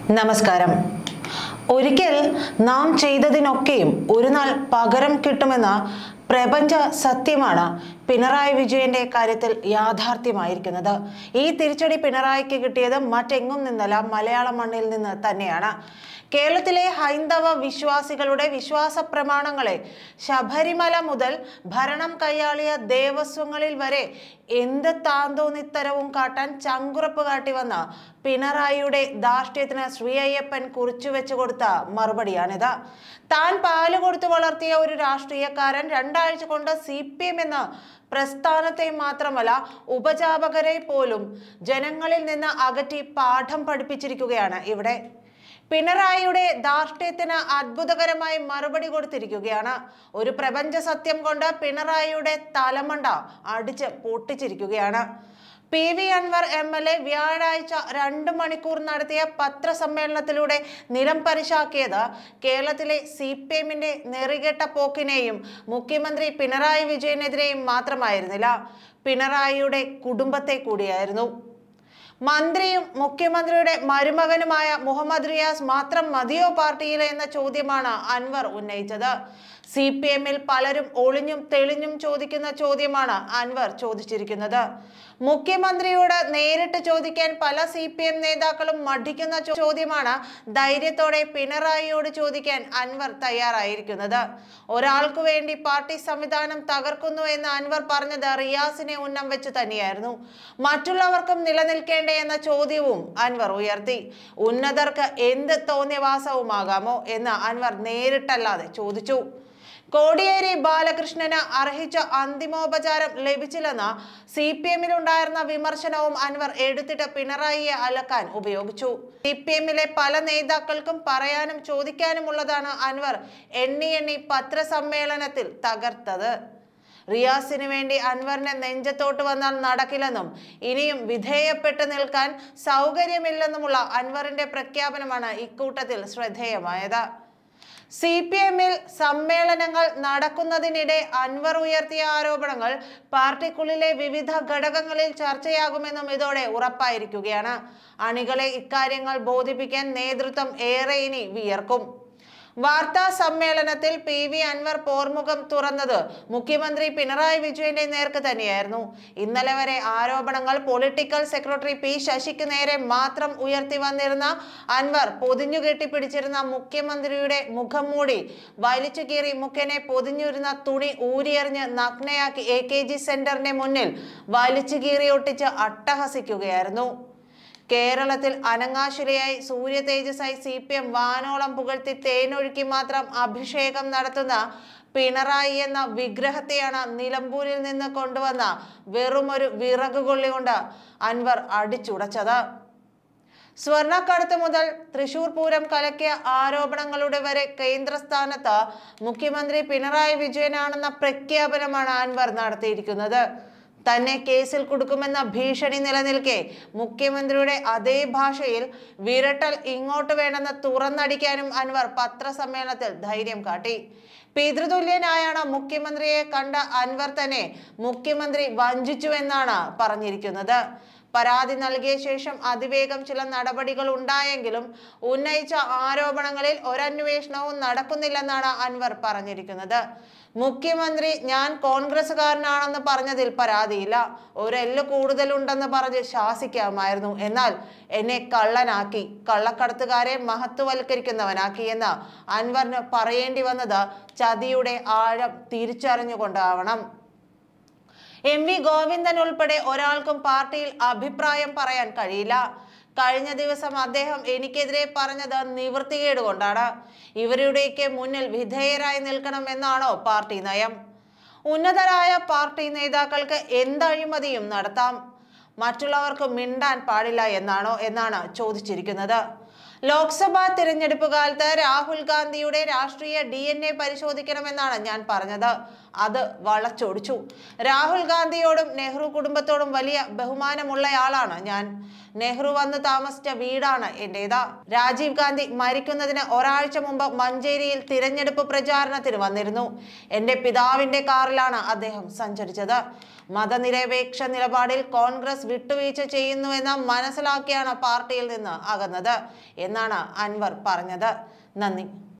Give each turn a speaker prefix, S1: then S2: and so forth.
S1: നമസ്കാരം. ഒരിക്കൽ നാം ചെയ്തതിനൊക്കെയും ഒരു നാൾ പകരം കിട്ടുമെന്ന പ്രപഞ്ച സത്യമാണ് പിണറായി വിജയന്റെ കാര്യത്തിൽ യാഥാർത്ഥ്യമായിരിക്കുന്നത്. ഈ തിരിച്ചടി പിണറായിക്ക് കിട്ടിയത് മറ്റെങ്ങും നിന്നല്ല, മലയാള മണ്ണിൽ നിന്ന് തന്നെയാണ്. കേരളത്തിലെ ഹൈന്ദവ വിശ്വാസികളുടെ വിശ്വാസ പ്രമാണങ്ങളെ ശബരിമല മുതൽ ഭരണം കൈയാളിയ ദേവസ്വങ്ങളിൽ വരെ എന്ത് താന്തോന്നിത്തരവും കാട്ടാൻ ചങ്കുറപ്പ് കാട്ടി വന്ന പിണറായിയുടെ ധാർഷ്ട്യത്തിന് ശ്രീ അയ്യപ്പൻ കുറിച്ചുവെച്ചു കൊടുത്ത മറുപടിയാണിത്. താൻ പാല് കൊടുത്തു വളർത്തിയ ഒരു രാഷ്ട്രീയക്കാരൻ 2 ആഴ്ച കൊണ്ട് CPM എന്ന പ്രസ്ഥാനത്തെ മാത്രമല്ല ഉപജാപകരെ പോലും ജനങ്ങളിൽ നിന്ന് അകറ്റി പാഠം പഠിപ്പിച്ചിരിക്കുകയാണ് ഇവിടെ. പിണറായിയുടെ ധാർഷ്ട്യത്തിന് അത്ഭുതകരമായി മറുപടി കൊടുത്തിരിക്കുകയാണ്. ഒരു പ്രപഞ്ച സത്യം കൊണ്ട് പിണറായിയുടെ തലമണ്ട അടിച്ച് പൊട്ടിച്ചിരിക്കുകയാണ്. PV അൻവർ MLA വ്യാഴാഴ്ച 2 മണിക്കൂർ നടത്തിയ പത്രസമ്മേളനത്തിലൂടെ നിലം പരിശാക്കിയത് കേരളത്തിലെ CPMന്റെ നെറികെട്ട പോക്കിനെയും മുഖ്യമന്ത്രി പിണറായി വിജയനെതിരെയും മാത്രമായിരുന്നില്ല, പിണറായിയുടെ കുടുംബത്തെ കൂടിയായിരുന്നു. മന്ത്രിയും മുഖ്യമന്ത്രിയുടെ മരുമകനുമായ മുഹമ്മദ് റിയാസ് മാത്രം മതിയോ പാർട്ടിയിൽ എന്ന ചോദ്യമാണ് അൻവർ ഉന്നയിച്ചത്. CPMൽ പലരും ഒളിഞ്ഞും തെളിഞ്ഞും ചോദിക്കുന്ന ചോദ്യമാണ് അൻവർ ചോദിച്ചിരിക്കുന്നത്. മുഖ്യമന്ത്രിയോട് നേരിട്ട് ചോദിക്കാൻ പല CPM നേതാക്കളും മടിക്കുന്ന ചോദ്യമാണ് ധൈര്യത്തോടെ പിണറായിയോട് ചോദിക്കാൻ അൻവർ തയ്യാറായിരിക്കുന്നത്. ഒരാൾക്കു വേണ്ടി പാർട്ടി സംവിധാനം തകർക്കുന്നു എന്ന് അൻവർ പറഞ്ഞത് റിയാസിനെ ഉന്നം വെച്ച് തന്നെയായിരുന്നു. മറ്റുള്ളവർക്കും നിലനിൽക്കേണ്ടേ എന്ന ചോദ്യവും അൻവർ ഉയർത്തി. ഉന്നതർക്ക് എന്ത് തോന്നിയവാസവുമാകാമോ എന്ന് അൻവർ നേരിട്ടല്ലാതെ ചോദിച്ചു. കോടിയേരി ബാലകൃഷ്ണന് അർഹിച്ച അന്തിമോപചാരം ലഭിച്ചില്ലെന്ന CPMലുണ്ടായിരുന്ന വിമർശനവും അൻവർ എടുത്തിട്ട് പിണറായിയെ അലക്കാൻ ഉപയോഗിച്ചു. CPMലെ പല നേതാക്കൾക്കും പറയാനും ചോദിക്കാനുമുള്ളതാണ് അൻവർ എണ്ണി പത്രസമ്മേളനത്തിൽ തകർത്തത്. റിയാസിന് വേണ്ടി അൻവറിന്റെ നെഞ്ചത്തോട്ട് വന്നാൽ നടക്കില്ലെന്നും ഇനിയും വിധേയപ്പെട്ട് നിൽക്കാൻ സൗകര്യമില്ലെന്നുമുള്ള അൻവറിന്റെ പ്രഖ്യാപനമാണ് ഇക്കൂട്ടത്തിൽ ശ്രദ്ധേയമായത്. CPMൽ സമ്മേളനങ്ങൾ നടക്കുന്നതിനിടെ അൻവർ ഉയർത്തിയ ആരോപണങ്ങൾ പാർട്ടിക്കുള്ളിലെ വിവിധ ഘടകങ്ങളിൽ ചർച്ചയാകുമെന്നും ഇതോടെ ഉറപ്പായിരിക്കുകയാണ്. അണികളെ ഇക്കാര്യങ്ങൾ ബോധിപ്പിക്കാൻ നേതൃത്വം ഏറെ ഇനി വിയർക്കും. വാർത്താ സമ്മേളനത്തിൽ PV അൻവർ പോർമുഖം തുറന്നത് മുഖ്യമന്ത്രി പിണറായി വിജയന്റെ നേർക്ക് തന്നെയായിരുന്നു. ഇന്നലെ വരെ ആരോപണങ്ങൾ പൊളിറ്റിക്കൽ സെക്രട്ടറി P ശശിക്ക് നേരെ മാത്രം ഉയർത്തി വന്നിരുന്ന അൻവർ പൊതിഞ്ഞു കെട്ടിപ്പിടിച്ചിരുന്ന മുഖ്യമന്ത്രിയുടെ മുഖം മൂടി വലിച്ചു കീറി മുഖ്യനെ പൊതിഞ്ഞിരുന്ന തുണി ഊരിയെറിഞ്ഞ് നഗ്നയാക്കി AKG സെന്ററിന്റെ മുന്നിൽ വലിച്ചു കീറി ഒട്ടിച്ച് അട്ടഹസിക്കുകയായിരുന്നു. കേരളത്തിൽ അനങ്ങാശിലയായി സൂര്യ തേജസ്സായി CPM വാനോളം പുകഴ്ത്തി തേനൊഴുക്കി മാത്രം അഭിഷേകം നടത്തുന്ന പിണറായി എന്ന വിഗ്രഹത്തെയാണ് നിലമ്പൂരിൽ നിന്ന് കൊണ്ടുവന്ന വെറുമൊരു വിറകുകൊള്ളി കൊണ്ട് അൻവർ അടിച്ചുടച്ചത്. സ്വർണ്ണക്കടത്ത് മുതൽ തൃശൂർ പൂരം കലക്കിയ ആരോപണങ്ങളുടെ വരെ കേന്ദ്രസ്ഥാനത്ത് മുഖ്യമന്ത്രി പിണറായി വിജയനാണെന്ന പ്രഖ്യാപനമാണ് അൻവർ നടത്തിയിരിക്കുന്നത്. തന്നെ കേസിൽ കൊടുക്കുമെന്ന ഭീഷണി നിലനിൽക്കെ മുഖ്യമന്ത്രിയുടെ അതേ ഭാഷയിൽ വിരട്ടൽ ഇങ്ങോട്ട് വേണമെന്ന് തുറന്നടിക്കാനും അൻവർ പത്രസമ്മേളനത്തിൽ ധൈര്യം കാട്ടി. പിതൃതുല്യനായാണ് മുഖ്യമന്ത്രിയെ കണ്ട അൻവർ തന്നെ മുഖ്യമന്ത്രി വഞ്ചിച്ചുവെന്നാണ് പറഞ്ഞിരിക്കുന്നത്. പരാതി നൽകിയ ശേഷം അതിവേഗം ചില നടപടികൾ ഉണ്ടായെങ്കിലും ഉന്നയിച്ച ആരോപണങ്ങളിൽ ഒരന്വേഷണവും നടക്കുന്നില്ലെന്നാണ് അൻവർ പറഞ്ഞിരിക്കുന്നത്. മുഖ്യമന്ത്രി ഞാൻ കോൺഗ്രസുകാരനാണെന്ന് പറഞ്ഞതിൽ പരാതിയില്ല, ഒരെല്ല് കൂടുതലുണ്ടെന്ന് പറഞ്ഞ് ശാസിക്കാമായിരുന്നു, എന്നാൽ എന്നെ കള്ളനാക്കി, കള്ളക്കടത്തുകാരെ മഹത്വവൽക്കരിക്കുന്നവനാക്കി എന്ന് അൻവറിന് പറയേണ്ടി വന്നത് ചതിയുടെ ആഴം തിരിച്ചറിഞ്ഞുകൊണ്ടാവണം. MV ഗോവിന്ദൻ ഉൾപ്പെടെ ഒരാൾക്കും പാർട്ടിയിൽ അഭിപ്രായം പറയാൻ കഴിയില്ല. കഴിഞ്ഞ ദിവസം അദ്ദേഹം എനിക്കെതിരെ പറഞ്ഞത് നിവൃത്തികേട് കൊണ്ടാണ്. ഇവരുടെയൊക്കെ മുന്നിൽ വിധേയരായി നിൽക്കണം എന്നാണോ പാർട്ടി നയം? ഉന്നതരായ പാർട്ടി നേതാക്കൾക്ക് എന്ത് അഴിമതിയും നടത്താം, മറ്റുള്ളവർക്ക് മിണ്ടാൻ പാടില്ല എന്നാണ് ചോദിച്ചിരിക്കുന്നത്. ലോക്സഭാ തിരഞ്ഞെടുപ്പ് കാലത്ത് രാഹുൽ ഗാന്ധിയുടെ രാഷ്ട്രീയ DNA പരിശോധിക്കണമെന്നാണ് ഞാൻ പറഞ്ഞത്. അത് വളച്ചൊടിച്ചു. രാഹുൽ ഗാന്ധിയോടും നെഹ്റു കുടുംബത്തോടും വലിയ ബഹുമാനമുള്ളയാളാണ് ഞാൻ. നെഹ്റു വന്ന് താമസിച്ച വീടാണ് എന്റേത്. രാജീവ് ഗാന്ധി മരിക്കുന്നതിന് ഒരാഴ്ച മുമ്പ് മഞ്ചേരിയിൽ തിരഞ്ഞെടുപ്പ് പ്രചാരണത്തിന് വന്നിരുന്നു. എന്റെ പിതാവിന്റെ കാറിലാണ് അദ്ദേഹം സഞ്ചരിച്ചത്. മതനിരപേക്ഷ നിലപാടിൽ കോൺഗ്രസ് വിട്ടുവീഴ്ച ചെയ്യുന്നുവെന്ന് മനസ്സിലാക്കിയാണ് പാർട്ടിയിൽ നിന്ന് അകന്നത്. എന്നാണ് അൻവർ പറഞ്ഞത്. നന്ദി.